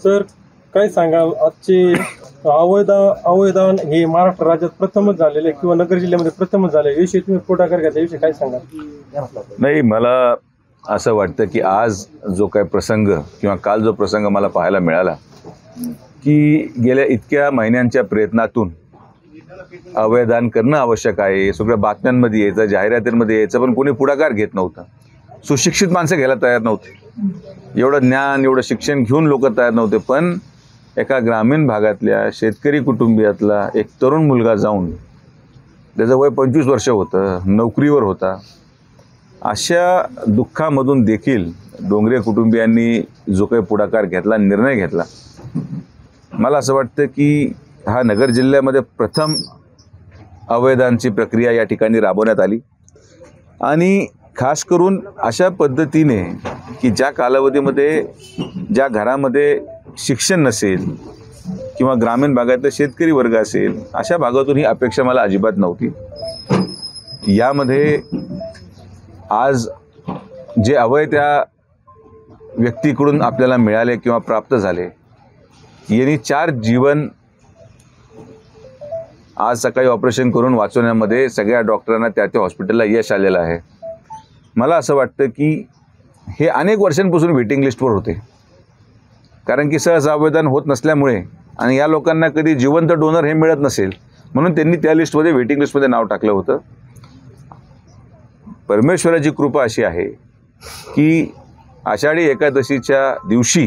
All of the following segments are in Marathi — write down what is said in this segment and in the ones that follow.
सर काय सांगाल, आजचे अवयदान हे महाराष्ट्र राज्यात प्रथमच झालेले किंवा नगर जिल्ह्यामध्ये प्रथमच झाले, याविषयी तुम्ही पुढाकार घ्या, त्याविषयी काय सांगाल? नाही, मला असं वाटतं की आज जो काय प्रसंग किंवा काल जो प्रसंग मला पाहायला मिळाला की गेल्या इतक्या महिन्यांच्या प्रयत्नातून अवयदान करणं आवश्यक आहे, सगळ्या बातम्यांमध्ये यायचं, जाहिरातींमध्ये यायचं, पण कोणी पुढाकार घेत नव्हतं. सुशिक्षित माणसं घ्यायला तयार नव्हते, एवढं ज्ञान एवढं शिक्षण घेऊन लोक तयार नव्हते. पण एका ग्रामीण भागातल्या शेतकरी कुटुंबियातला एक तरुण मुलगा जाऊन, त्याचं वय 25 वर्ष होतं, नोकरीवर होता, अशा दुःखामधून देखील डोंगरे कुटुंबियांनी जो काही पुढाकार घेतला, निर्णय घेतला, मला असं वाटतं की हा नगर जिल्ह्यामध्ये प्रथम अवयदानची प्रक्रिया या ठिकाणी राबवण्यात आली. आणि खास करून अशा पद्धतीने की ज्या कालावधीमध्ये ज्या घरामध्ये शिक्षण नसेल किंवा ग्रामीण भागातला शेतकरी वर्ग असेल, अशा भागातून ही अपेक्षा मला अजिबात नव्हती. यामध्ये आज जे अवय त्या व्यक्तीकडून आपल्याला मिळाले किंवा प्राप्त झाले, यांनी 4 जीवन आज सकाळी ऑपरेशन करून वाचवण्यामध्ये सगळ्या डॉक्टरांना त्या हॉस्पिटलला यश आलेलं आहे. मला असं वाटतं की हे अनेक वर्षांपासून वेटिंग लिस्टवर होते, कारण की सहज अवयदान होत नसल्यामुळे आणि या लोकांना कधी जिवंत डोनर हे मिळत नसेल, म्हणून त्यांनी त्या लिस्टमध्ये, वेटिंग लिस्टमध्ये नाव टाकलं होतं. परमेश्वराची कृपा अशी आहे की आषाढी एकादशीच्या दिवशी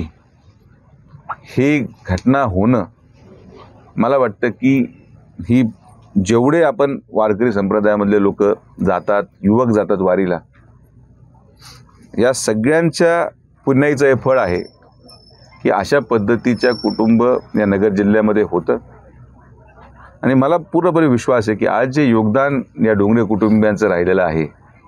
ही घटना होणं, मला वाटतं की ही जेवढे आपण वारकरी संप्रदायामधले लोक जातात, युवक जातात वारीला, या सगळ्यांच्या पुण्याईचं हे फळ आहे की अशा पद्धतीच्या कुटुंब या नगर जिल्ह्यामध्ये होतं. आणि मला पूर्णपणे विश्वास आहे की आज जे योगदान या डोंगरे कुटुंबियांचं राहिलेलं आहे,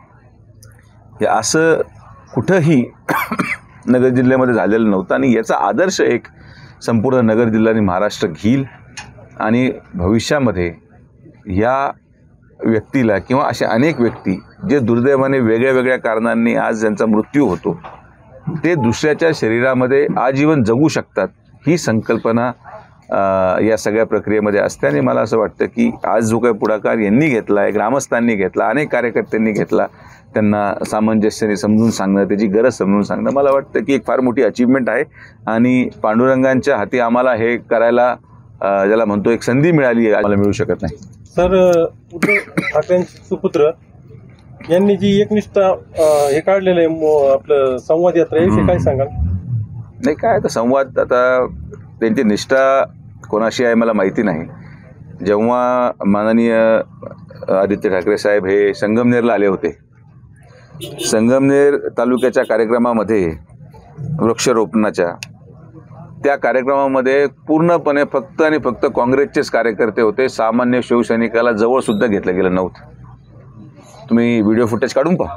हे असं कुठंही नगर जिल्ह्यामध्ये झालेलं नव्हतं. आणि याचा आदर्श एक संपूर्ण नगर जिल्हा आणि महाराष्ट्र घेईल. आणि भविष्यामध्ये या व्यक्तीला किंवा अशा अनेक व्यक्ती जे दुर्दैवाने वेगळ्या वेगळ्या कारणांनी आज ज्यांचा मृत्यू होतो, ते दुसऱ्याच्या शरीरामध्ये आजीवन जगू शकतात, ही संकल्पना या सगळ्या प्रक्रियेमध्ये असते. आणि मला असं वाटतं की आज जो काही पुढाकार यांनी घेतला आहे, ग्रामस्थांनी घेतला, अनेक कार्यकर्त्यांनी घेतला, त्यांना सामंजस्याने समजून सांगणं, त्याची गरज समजून सांगणं, मला वाटतं की एक फार मोठी अचीवमेंट आहे. आणि पांडुरंगांच्या हाती आम्हाला हे करायला ज्याला म्हणतो एक संधी मिळाली आहे, आम्हाला मिळू शकत नाही. सर, उद्धव ठाकरेंचे सुपुत्र यांनी जी एकनिष्ठा हे काढलेलं आहे आपलं संवाद यात्रा, याविषयी काय सांगाल? नाही, काय तर संवाद, आता त्यांची निष्ठा कोणाशी आहे मला माहिती नाही. जेव्हा माननीय आदित्य ठाकरे साहेब हे संगमनेरला आले होते, संगमनेर तालुक्याच्या कार्यक्रमामध्ये वृक्षारोपणाच्या त्या कार्यक्रमामध्ये पूर्णपणे फक्त आणि फक्त काँग्रेसचेच कार्यकर्ते होते, सामान्य शिवसैनिकाला जवळसुद्धा घेतलं गेलं नव्हतं. तुम्ही व्हिडिओ फुटेज काढून पहा.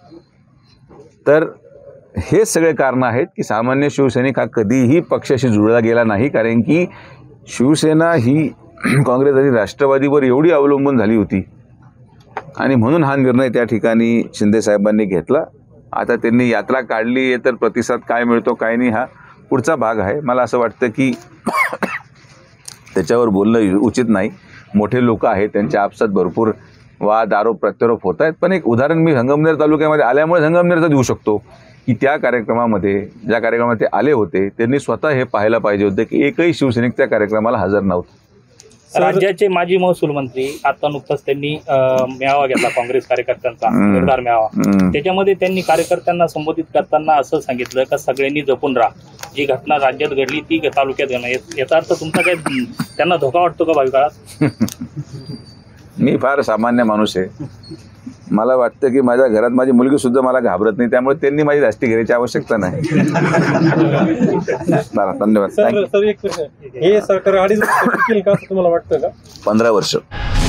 तर हे सगळे कारणं आहेत की सामान्य शिवसैनिक हा कधीही पक्षाशी जुळला गेला नाही, कारण की शिवसेना ही काँग्रेस आणि राष्ट्रवादीवर एवढी अवलंबून झाली होती. आणि म्हणून हा निर्णय त्या ठिकाणी शिंदेसाहेबांनी घेतला. आता त्यांनी यात्रा काढली आहे, तर प्रतिसाद काय मिळतो काय नाही हा पुढचा भाग आहे. मला असं वाटतं की त्याच्यावर बोलणं उचित नाही. मोठे लोक आहेत, त्यांच्या आपसात भरपूर वाद, आरोप प्रत्यारोप होत आहेत. पण एक उदाहरण मी संगमनेर तालुक्यामध्ये आल्यामुळे संगमनेरचं देऊ शकतो की त्या कार्यक्रमामध्ये, ज्या कार्यक्रमात ते आले होते, त्यांनी स्वतः हे पाहायला पाहिजे होतं की एकही शिवसैनिक त्या कार्यक्रमाला हजर नव्हता. राज्याचे माजी महसूल मंत्री आता नुकताच त्यांनी मेळावा घेतला, काँग्रेस कार्यकर्त्यांचा निर्धार मेळावा. त्याच्यामध्ये त्यांनी कार्यकर्त्यांना संबोधित करताना असं सांगितलं का सगळ्यांनी जपून राहा, जी घटना राज्यात घडली ती तालुक्यात घडणार. याचा अर्थ तुमचा काय त्यांना धोका वाटतो का भावी काळात? मी फार सामान्य माणूस आहे. मला वाटतं की माझ्या घरात माझी मुलगी सुद्धा मला घाबरत नाही, त्यामुळे त्यांनी माझी जास्ती घ्यायची आवश्यकता नाही. धन्यवाद. सर, एक हे सरकार 2.5 वर्ष टिकेल का असं तुम्हाला वाटतं का? 15 वर्ष.